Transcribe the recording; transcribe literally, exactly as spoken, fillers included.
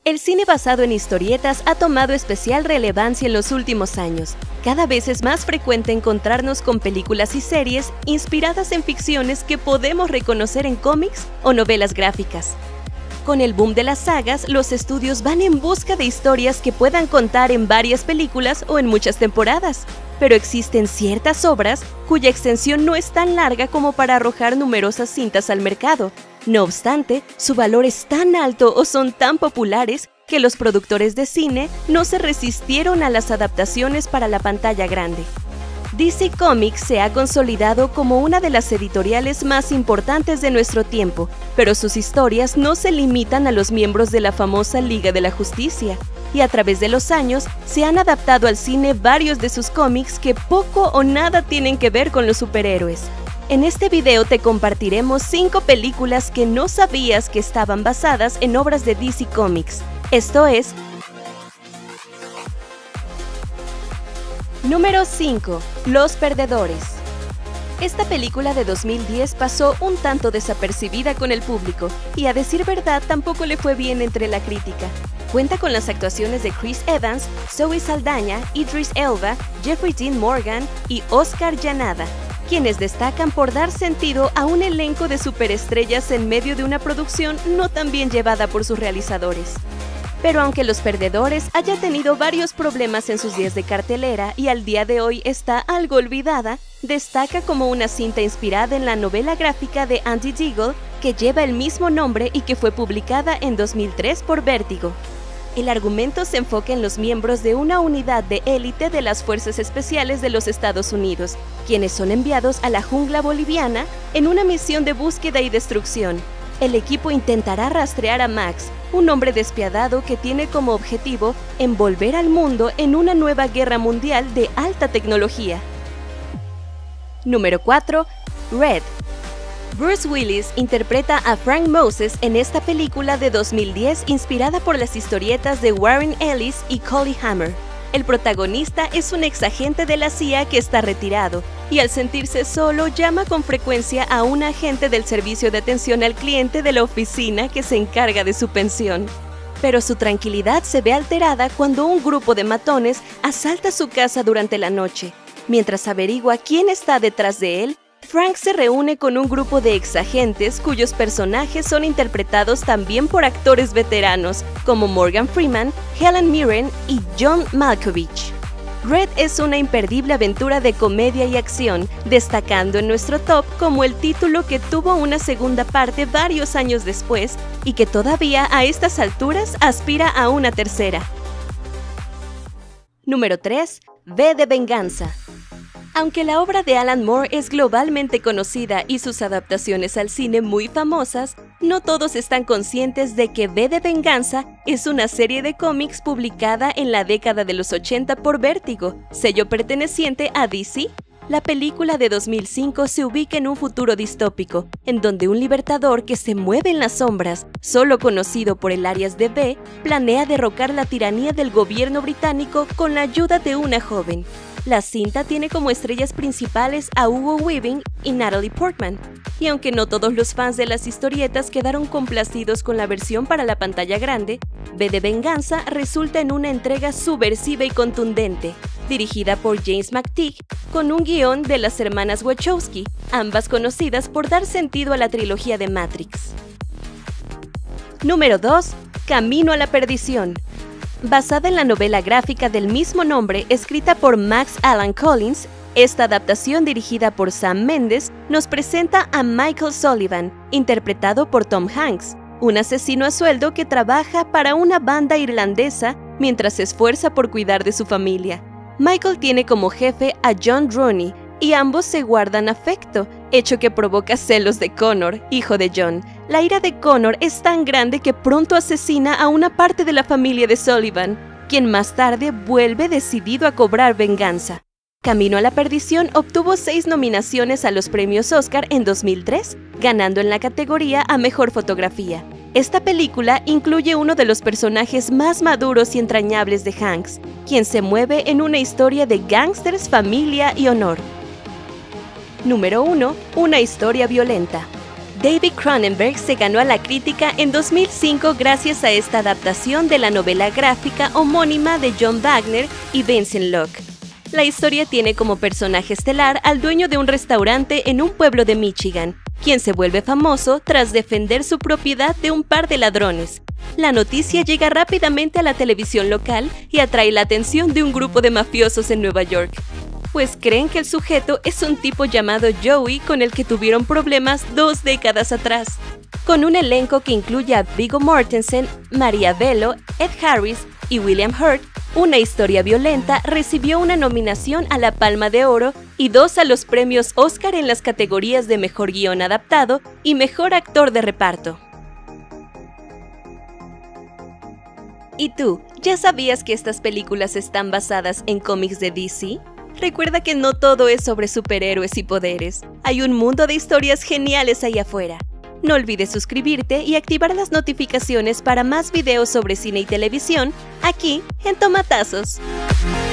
El cine basado en historietas ha tomado especial relevancia en los últimos años. Cada vez es más frecuente encontrarnos con películas y series inspiradas en ficciones que podemos reconocer en cómics o novelas gráficas. Con el boom de las sagas, los estudios van en busca de historias que puedan contar en varias películas o en muchas temporadas. Pero existen ciertas obras cuya extensión no es tan larga como para arrojar numerosas cintas al mercado. No obstante, su valor es tan alto o son tan populares que los productores de cine no se resistieron a las adaptaciones para la pantalla grande. D C Comics se ha consolidado como una de las editoriales más importantes de nuestro tiempo, pero sus historias no se limitan a los miembros de la famosa Liga de la Justicia, y a través de los años se han adaptado al cine varios de sus cómics que poco o nada tienen que ver con los superhéroes. En este video te compartiremos cinco películas que no sabías que estaban basadas en obras de D C Comics. Esto es... Número cinco. Los Perdedores. Esta película de dos mil diez pasó un tanto desapercibida con el público, y a decir verdad tampoco le fue bien entre la crítica. Cuenta con las actuaciones de Chris Evans, Zoe Saldaña, Idris Elba, Jeffrey Dean Morgan y Oscar Llanada, quienes destacan por dar sentido a un elenco de superestrellas en medio de una producción no tan bien llevada por sus realizadores. Pero aunque Los Perdedores haya tenido varios problemas en sus días de cartelera y al día de hoy está algo olvidada, destaca como una cinta inspirada en la novela gráfica de Andy Deagle que lleva el mismo nombre y que fue publicada en dos mil tres por Vértigo. El argumento se enfoca en los miembros de una unidad de élite de las Fuerzas Especiales de los Estados Unidos, quienes son enviados a la jungla boliviana en una misión de búsqueda y destrucción. El equipo intentará rastrear a Max, un hombre despiadado que tiene como objetivo envolver al mundo en una nueva guerra mundial de alta tecnología. Número cuatro. Red. Bruce Willis interpreta a Frank Moses en esta película de dos mil diez inspirada por las historietas de Warren Ellis y Collie Hammer. El protagonista es un exagente de la C I A que está retirado y al sentirse solo llama con frecuencia a un agente del servicio de atención al cliente de la oficina que se encarga de su pensión. Pero su tranquilidad se ve alterada cuando un grupo de matones asalta su casa durante la noche. Mientras averigua quién está detrás de él, Frank se reúne con un grupo de exagentes cuyos personajes son interpretados también por actores veteranos como Morgan Freeman, Helen Mirren y John Malkovich. Red es una imperdible aventura de comedia y acción, destacando en nuestro top como el título que tuvo una segunda parte varios años después y que todavía a estas alturas aspira a una tercera. Número tres. V de Venganza. Aunque la obra de Alan Moore es globalmente conocida y sus adaptaciones al cine muy famosas, no todos están conscientes de que V de Venganza es una serie de cómics publicada en la década de los ochenta por Vértigo, sello perteneciente a D C. La película de dos mil cinco se ubica en un futuro distópico, en donde un libertador que se mueve en las sombras, solo conocido por el alias de V, planea derrocar la tiranía del gobierno británico con la ayuda de una joven. La cinta tiene como estrellas principales a Hugo Weaving y Natalie Portman, y aunque no todos los fans de las historietas quedaron complacidos con la versión para la pantalla grande, V de Venganza resulta en una entrega subversiva y contundente, dirigida por James McTeague, con un guión de las hermanas Wachowski, ambas conocidas por dar sentido a la trilogía de Matrix. Número dos. Camino a la perdición. Basada en la novela gráfica del mismo nombre escrita por Max Allan Collins, esta adaptación dirigida por Sam Mendes nos presenta a Michael Sullivan, interpretado por Tom Hanks, un asesino a sueldo que trabaja para una banda irlandesa mientras se esfuerza por cuidar de su familia. Michael tiene como jefe a John Rooney y ambos se guardan afecto, hecho que provoca celos de Connor, hijo de John. La ira de Connor es tan grande que pronto asesina a una parte de la familia de Sullivan, quien más tarde vuelve decidido a cobrar venganza. Camino a la perdición obtuvo seis nominaciones a los premios Oscar en dos mil tres, ganando en la categoría a Mejor Fotografía. Esta película incluye uno de los personajes más maduros y entrañables de Hanks, quien se mueve en una historia de gángsters, familia y honor. Número uno. Una historia violenta. David Cronenberg se ganó a la crítica en dos mil cinco gracias a esta adaptación de la novela gráfica homónima de John Wagner y Vincent Locke. La historia tiene como personaje estelar al dueño de un restaurante en un pueblo de Michigan, quien se vuelve famoso tras defender su propiedad de un par de ladrones. La noticia llega rápidamente a la televisión local y atrae la atención de un grupo de mafiosos en Nueva York, pues creen que el sujeto es un tipo llamado Joey con el que tuvieron problemas dos décadas atrás. Con un elenco que incluye a Viggo Mortensen, Maria Bello, Ed Harris y William Hurt, Una historia violenta recibió una nominación a la Palma de Oro y dos a los premios Oscar en las categorías de Mejor Guión Adaptado y Mejor Actor de Reparto. ¿Y tú, ya sabías que estas películas están basadas en cómics de D C? Recuerda que no todo es sobre superhéroes y poderes. Hay un mundo de historias geniales ahí afuera. No olvides suscribirte y activar las notificaciones para más videos sobre cine y televisión, aquí en Tomatazos.